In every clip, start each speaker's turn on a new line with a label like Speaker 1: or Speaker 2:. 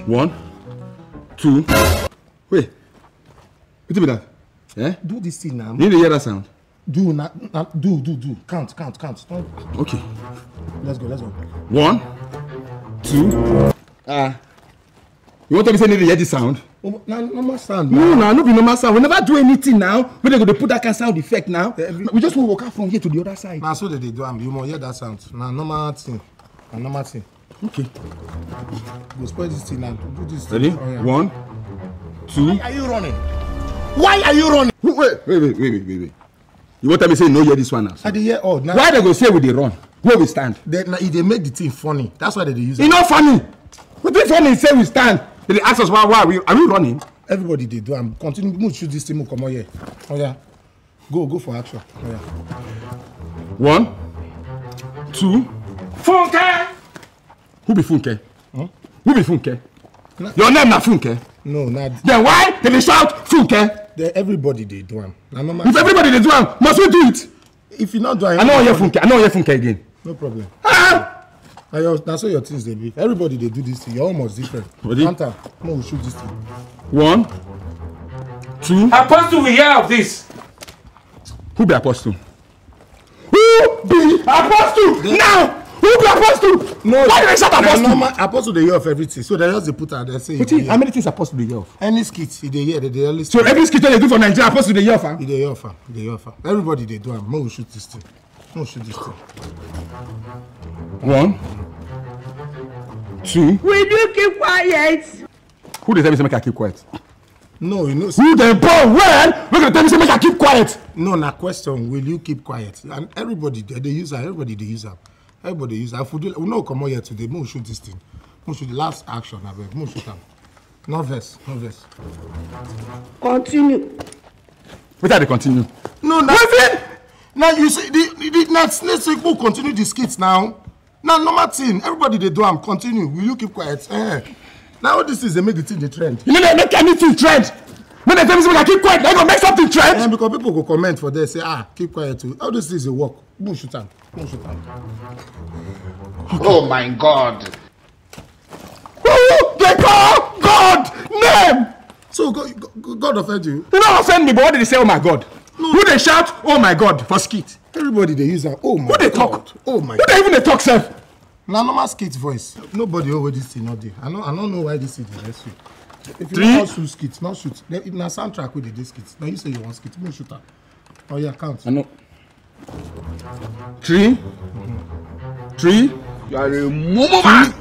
Speaker 1: 1, 2. Wait. What be that? Eh?
Speaker 2: Do this thing now.
Speaker 1: You need to hear that sound.
Speaker 2: Do. Count. Don't...
Speaker 1: Okay.
Speaker 2: Let's go.
Speaker 1: 1, 2. You want to say you need to hear this sound?
Speaker 2: Oh, normal sound.
Speaker 1: No be normal sound. We never do anything now. We they go to put that kind of sound effect now. We just want to walk out from here to the other side.
Speaker 2: Now so that they do you must hear that sound. Now normal thing.
Speaker 1: Okay.
Speaker 2: Go spoil this thing now. Do this.
Speaker 1: Ready?
Speaker 2: Oh, yeah.
Speaker 1: 1, 2.
Speaker 2: Why are you running?
Speaker 1: Wait. You want me to say no hear this one now?
Speaker 2: I dey hear all. Now
Speaker 1: why they go say we dey run? Where we stand?
Speaker 2: They make the thing funny. That's why they use it.
Speaker 1: It's not funny. What is funny? Say we stand. They ask us why are we running?
Speaker 2: Everybody they do. I'm continue. Move shoot this thing. Come on here. Oh yeah. Go for action. Oh yeah.
Speaker 1: 1, 2. Funke. Who be Funke?
Speaker 2: Huh?
Speaker 1: Who be Funke? Your name na Funke.
Speaker 2: No, not.
Speaker 1: Then why they shout Funke?
Speaker 2: Everybody they do them.
Speaker 1: If everybody they do them, must we do it?
Speaker 2: If you not do it,
Speaker 1: I know hear Funke again.
Speaker 2: No problem.
Speaker 1: Ah!
Speaker 2: That's how your things they be. Everybody they do this thing. You're almost different. Hunter, no, we shoot this thing.
Speaker 1: 1, 2.
Speaker 3: Apostle, we hear of this.
Speaker 1: Who be Apostle? Who be Apostle? Now! Who be Apostle?
Speaker 2: No.
Speaker 1: Why did they shout Apostle?
Speaker 2: Apostle they hear of everything. So they just they put out there say.
Speaker 1: How many things Apostle they hear of?
Speaker 2: Any skit they hear, they only.
Speaker 1: So every skit they do for Nigeria, Apostle they hear of.
Speaker 2: They hear of. Everybody they do. No, we shoot this thing.
Speaker 1: 1, 2.
Speaker 4: Will you keep quiet?
Speaker 1: Who they tell me to make I keep quiet?
Speaker 2: No, you know.
Speaker 1: Who they born when? We're gonna tell me to make I keep quiet.
Speaker 2: No, na question. Will you keep quiet? And everybody they use that. Everybody they use that. Everybody use that. We no come here today. We shoot this thing. We shoot the last action. We shoot them. No verse.
Speaker 4: Continue.
Speaker 1: What are they continue?
Speaker 2: No, now you see next week we'll continue the skits now. Now normal thing. Everybody they do. Continue. Will you keep quiet? Now all this is they make the thing the trend.
Speaker 1: You know they make anything trend. When they tell me to keep quiet, they gonna make something trend.
Speaker 2: Because people go comment for there say keep quiet too. All this is a work. We'll shoot them.
Speaker 3: Oh my God.
Speaker 1: Who they call God name?
Speaker 2: So God offend you?
Speaker 1: You don't offend me, but what did they say? Oh my God. No. Who they shout? Oh my God for skit.
Speaker 2: Everybody they use that. Oh my God.
Speaker 1: Who they talk?
Speaker 2: Oh my
Speaker 1: God. Who they even they talk self?
Speaker 2: Now normal skit voice. Nobody over this thing not there. I don't know why this is the next week. If you
Speaker 1: 3.
Speaker 2: not shoot skits, not shoot. If na soundtrack with the skits. Now you say you want skit, no shoot that. Oh yeah, count.
Speaker 1: I know. 3. 3.
Speaker 3: You are a mumu man.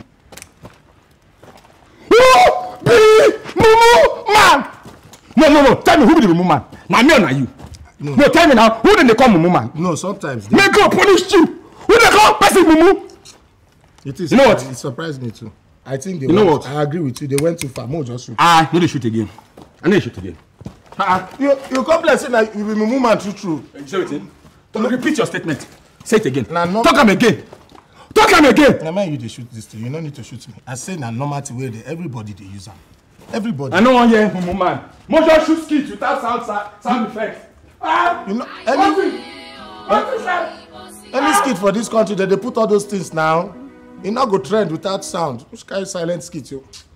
Speaker 1: Who be mumu man? No. Tell me who be the mumu man? Now me or now you? No, tell me now. Who did they call mumu man?
Speaker 2: No, sometimes.
Speaker 1: They go punish you. Who they call person mumu?
Speaker 2: It is.
Speaker 1: You know what?
Speaker 2: It surprised me too. I think they.
Speaker 1: You know what?
Speaker 2: I agree with you. They went too far. More just shoot.
Speaker 1: No, they shoot again. I know they shoot again.
Speaker 2: You complain saying that you be mumu man true.
Speaker 1: You say what? Repeat your statement. Say it again.
Speaker 2: No.
Speaker 1: Talk them again.
Speaker 2: Now man, you they shoot this thing. You don't need to shoot me. I say na normal way they everybody they use them. Everybody.
Speaker 1: I know one here, mumu man. More just shoot skits without sound effects.
Speaker 2: You know any skit for this country that they put all those things now, it not go trend without sound. Which kind of silent skit you?